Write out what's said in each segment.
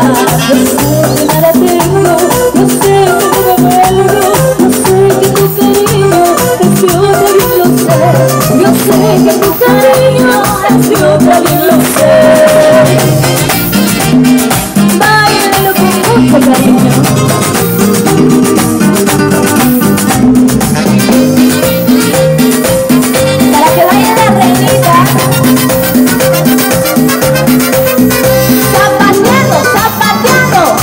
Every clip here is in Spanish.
Yo sé que nada tengo, yo sé que no me muero, yo sé que tu cariño es de otra, bien lo sé. Yo sé que tu cariño es de otra, bien lo sé. Báilalo con mucho cariño. Para que baile la reinita. Zapateando, zapateando.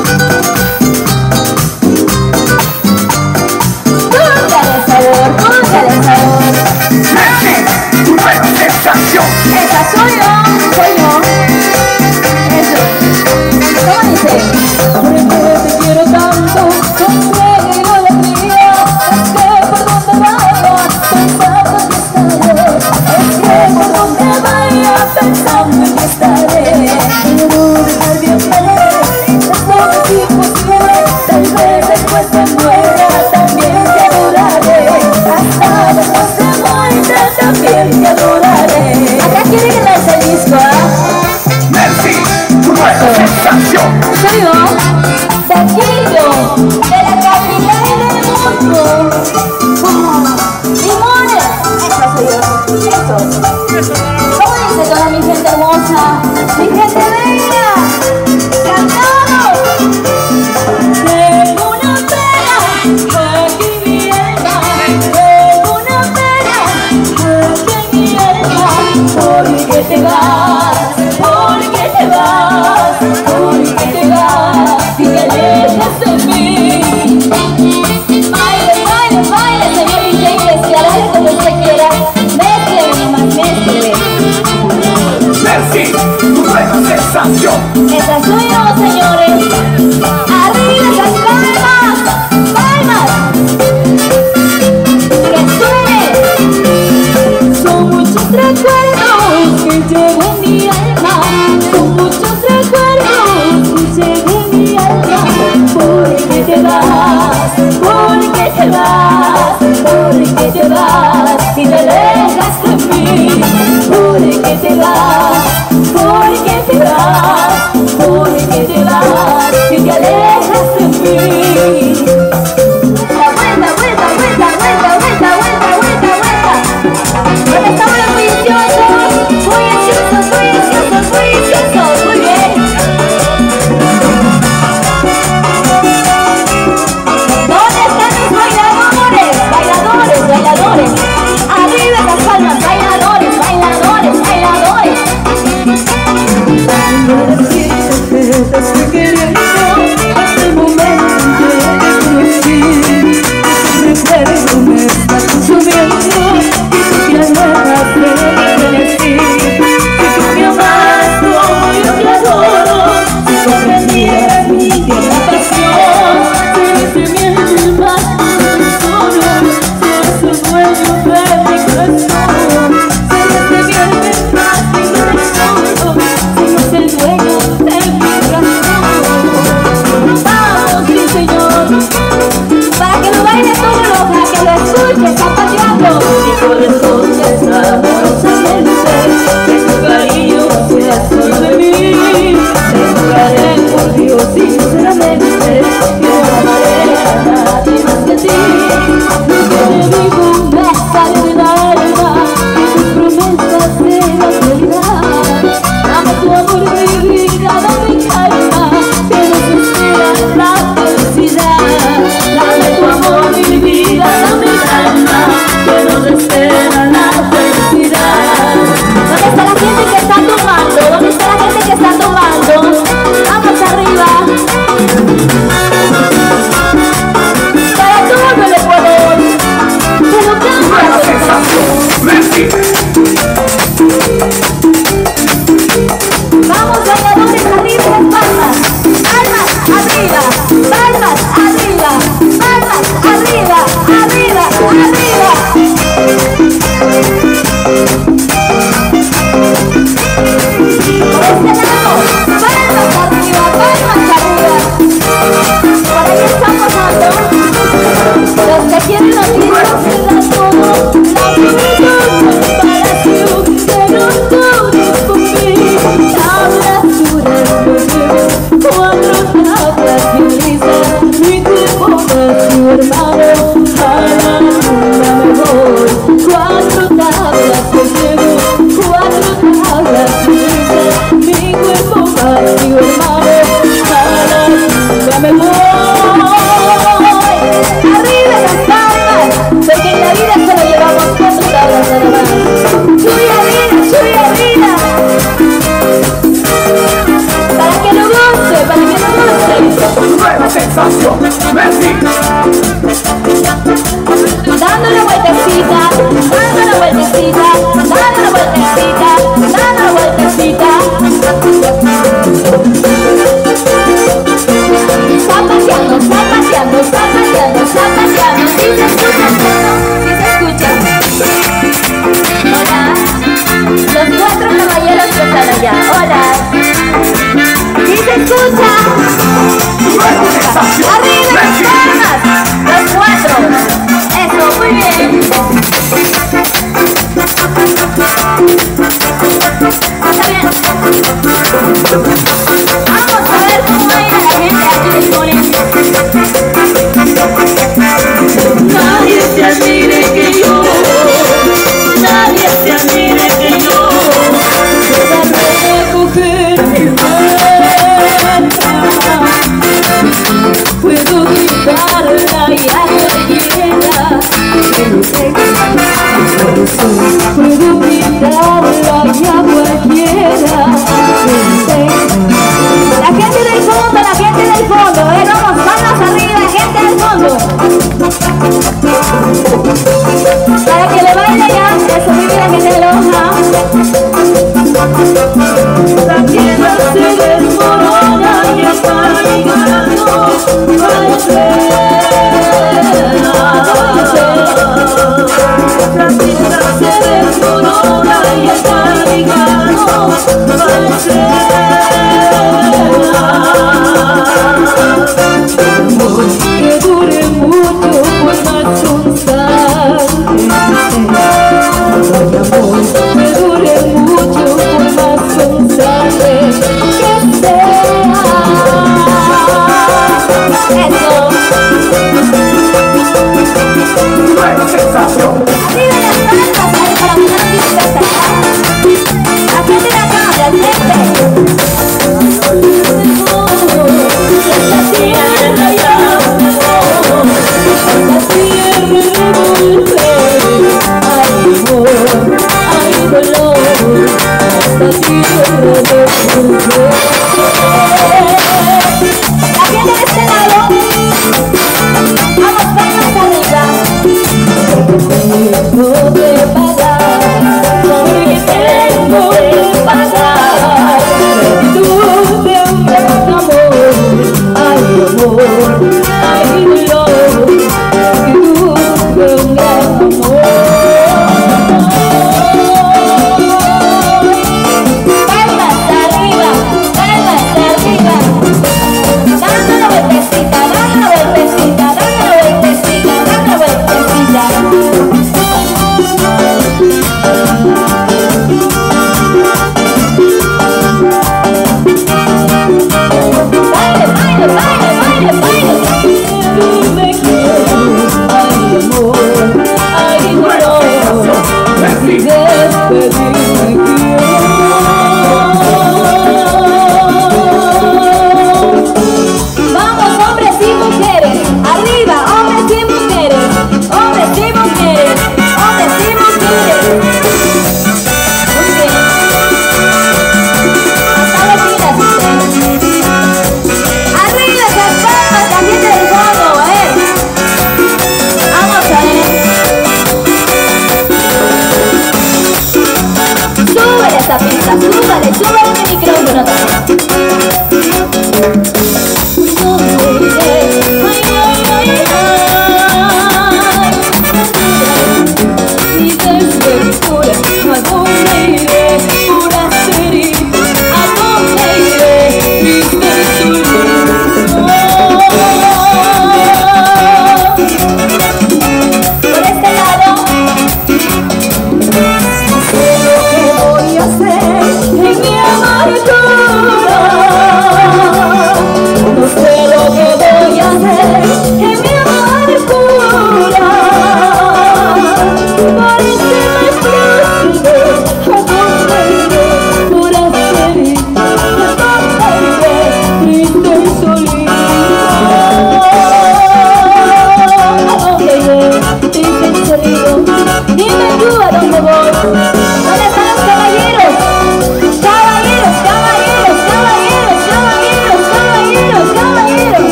Póngale sabor, póngale sabor. Mercy, tu nueva sensación. Esa soy yo. Eso. ¿Cómo dice? Porque te quiero tanto, con ciega idolatría. Es que por donde vaya, pensando en que estaré. Es que por donde vaya, pensando en que estaré. Quiero dejar de amar, esto es imposible. Tal vez después de muera, también te adoraré. Hasta después de muera, también te adoraré. Acá quiere que lance el disco, Mercy, tu nueva sensación. soy yo, de Quillo, de la capital del mundo. Limones, esa soy yo, eso. ¿Cómo dice toda mi gente hermosa? Mi gente bella, cantamos. Tengo una pena aquí en mi alma, tengo una pena aquí en mi alma. Porque te vas, porque te vas, porque te vas y te alejas de mí. Baile, baile, baile, señor DJ, que se alaje como usted quiera. Mézcleme más, mézcleme. Mercy, tu nueva sensación. Esa soy yo, señores. Arriba esas palmas, palmas. Que suene. Son muchos recuerdos que llevo en mi alma. Son muchos recuerdos que llevo en mi alma. Porque te vas, porque te vas, porque te vas y te alejas de mí. Porque te vas, porque te vas, porque te vas y te alejas de mí. Vuelta, vuelta, vuelta, vuelta, vuelta, vuelta, vuelta, vuelta. ¿Dónde estamos los bulliciosos? Bulliciosos, bulliciosos, bulliciosos. Muy bien. ¿Dónde están mis bailadores? Bailadores, bailadores. Arriba las palmas, bailadores, bailadores, bailadores. Te estoy queriendo hasta el momento en que te conocí. Ese recuerdo me está consumiendo y tú te alejas de mi frenesí. Si tú me amas como yo te adoro, si comprendieras mi tierna pasión, serías mi ángel más solo, serías el dueño de mi corazón, serías mi ángel más solo, serías el dueño de mi corazón. escucha. Nueva sensación. Arriba las Merci. palmas. Los cuatro. Eso, muy bien. Está bien. Vamos a ver cómo baila la gente aquí del cole. Nadie se admire que yo, nadie se admire que yo pueda recoger mi vuelta. Puedo quitarla y a cualquiera, pero sé que puedo quitarla y a cualquiera, pero sé. La gente del fondo, vamos, palmas arriba, gente del fondo. Para que le baile ya, eso vive la gente de Loja. La tierra se desmorona y está ligando al cielo. La tierra se desmorona y está ligando al cielo. Que dure mucho, pues no es un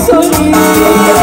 solito.